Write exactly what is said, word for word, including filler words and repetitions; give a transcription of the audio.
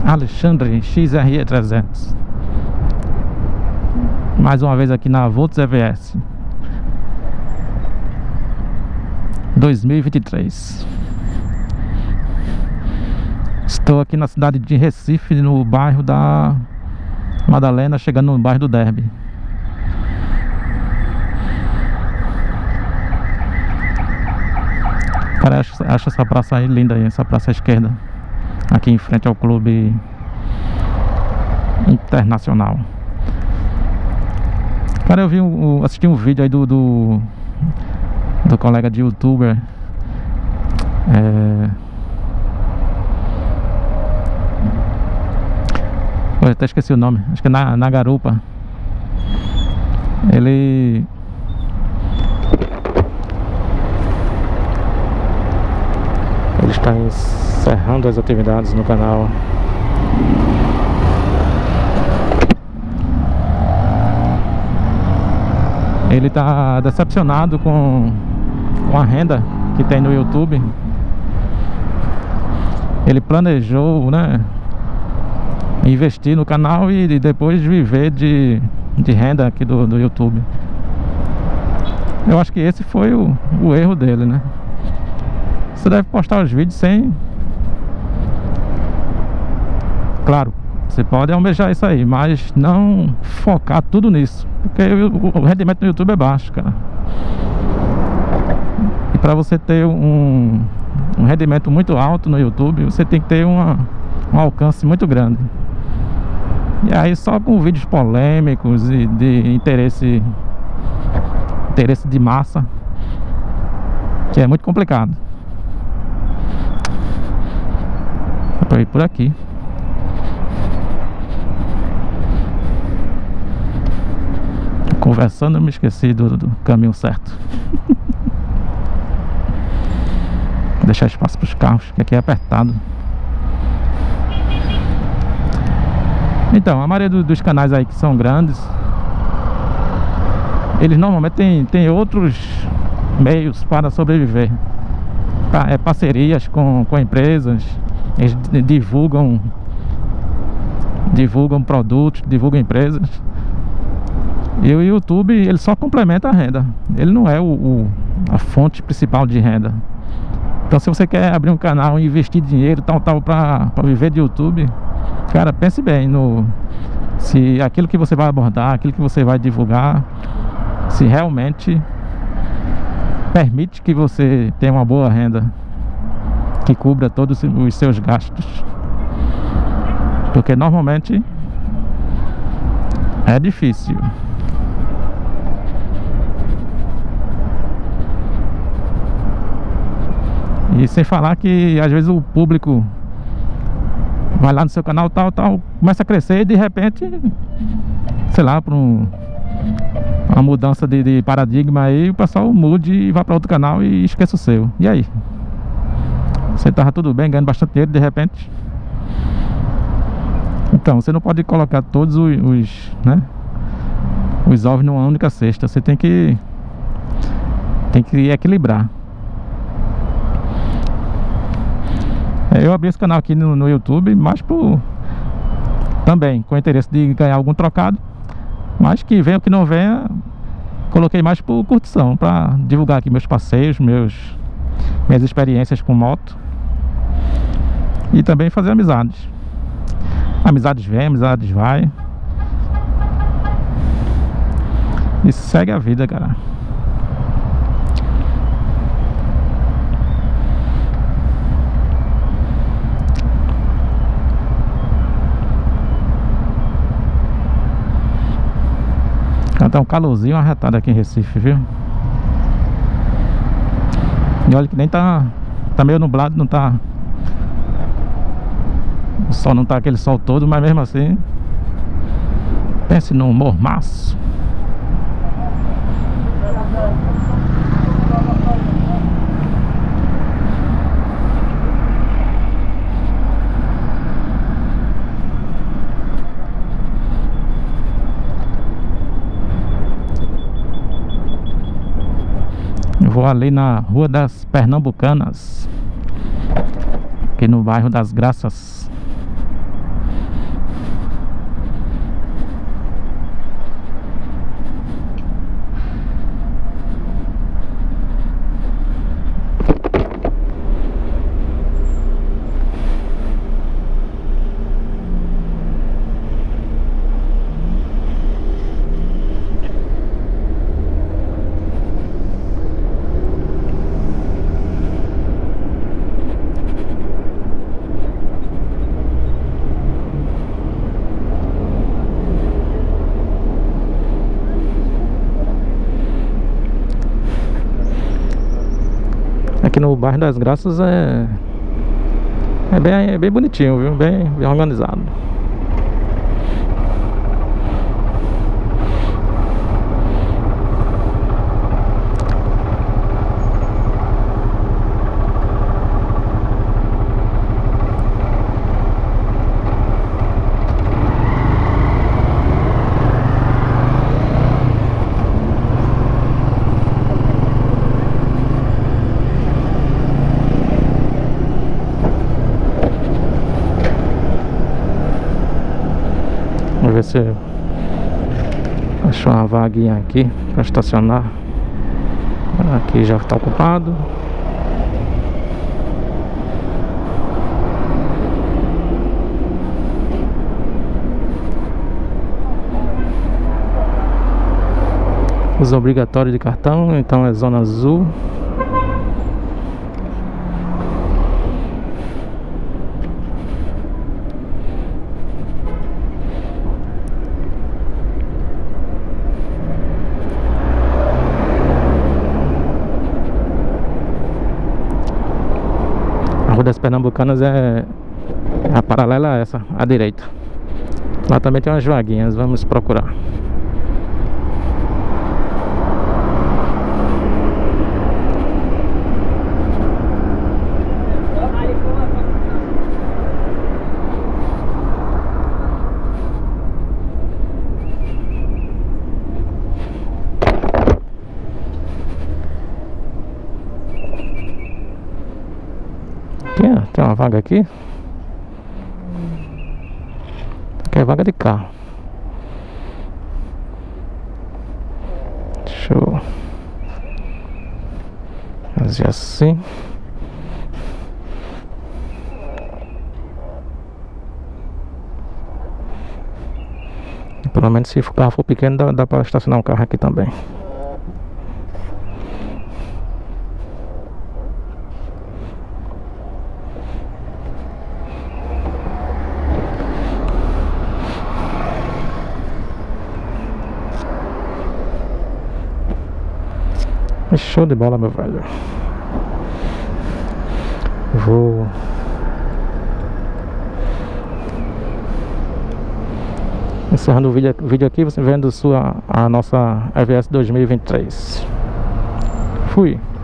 Alexandre X R E trezentos. Mais uma vez aqui na Volts E V S dois mil e vinte e três. Estou aqui na cidade de Recife, no bairro da Madalena, chegando no bairro do Derby. Cara, acho, acho essa praça aí linda aí, essa praça à esquerda, aqui em frente ao Clube Internacional. Cara, eu vi um, assisti um vídeo aí do do, do colega de youtuber, é... eu até esqueci o nome, acho que é na, na Garupa. Ele Ele está encerrando as atividades no canal. Ele está decepcionado com, com a renda que tem no YouTube. Ele planejou, né, investir no canal e depois viver de, de renda aqui do, do YouTube. Eu acho que esse foi o, o erro dele, né? Você deve postar os vídeos sem... Claro, você pode almejar isso aí, mas não focar tudo nisso, porque o, o rendimento no YouTube é baixo, cara. E para você ter um, um rendimento muito alto no YouTube, você tem que ter uma, um alcance muito grande. E aí só com vídeos polêmicos e de interesse interesse de massa, que é muito complicado. Dá pra ir por aqui. Conversando, eu me esqueci do, do caminho certo. Deixar espaço para os carros, que aqui é apertado. Então, a maioria do, dos canais aí que são grandes, eles normalmente têm, têm outros meios para sobreviver. É parcerias com, com empresas. Eles divulgam Divulgam produtos, divulgam empresas. E o YouTube, ele só complementa a renda. Ele não é o, o, a fonte principal de renda. Então, se você quer abrir um canal e investir dinheiro tal, tal, para viver de YouTube, cara, pense bem no se aquilo que você vai abordar, aquilo que você vai divulgar, se realmente permite que você tenha uma boa renda que cubra todos os seus gastos. Porque normalmente é difícil. E sem falar que às vezes o público vai lá no seu canal tal, tal, começa a crescer e de repente, sei lá, por um, uma mudança de, de paradigma aí, o pessoal mude e vá para outro canal e esqueça o seu. E aí? Você tava tudo bem, ganhando bastante dinheiro, de repente. Então, você não pode colocar todos os, os, né, os ovos numa única cesta. Você tem que Tem que equilibrar. Eu abri esse canal aqui no, no YouTube, mas por também com o interesse de ganhar algum trocado, mas que venha ou que não venha, coloquei mais por curtição, para divulgar aqui meus passeios, meus, minhas experiências com moto e também fazer amizades. Amizades vem, amizades vai. E segue a vida, cara. Tá um calorzinho arretado aqui em Recife, viu? E olha que nem tá... Tá meio nublado, não tá... O sol não tá aquele sol todo, mas mesmo assim... Pense num mormaço. Vou ali na Rua das Pernambucanas, aqui no bairro das Graças. Aqui no bairro das Graças é É bem, é bem bonitinho, viu? Bem, bem organizado. Vamos ver se achou uma vaguinha aqui para estacionar. Aqui já está ocupado. Uso obrigatório de cartão, então é zona azul. A Rua das Pernambucanas é a paralela a essa, à direita. Lá também tem umas vaguinhas, vamos procurar. Aqui, ó, tem uma vaga aqui. Aqui é vaga de carro. Deixa eu fazer assim. E pelo menos se o carro for pequeno dá, dá para estacionar um carro aqui também. Show de bola, meu velho. Vou encerrando o vídeo, o vídeo aqui, você vendo sua, a nossa E V S dois mil e vinte e três. Fui.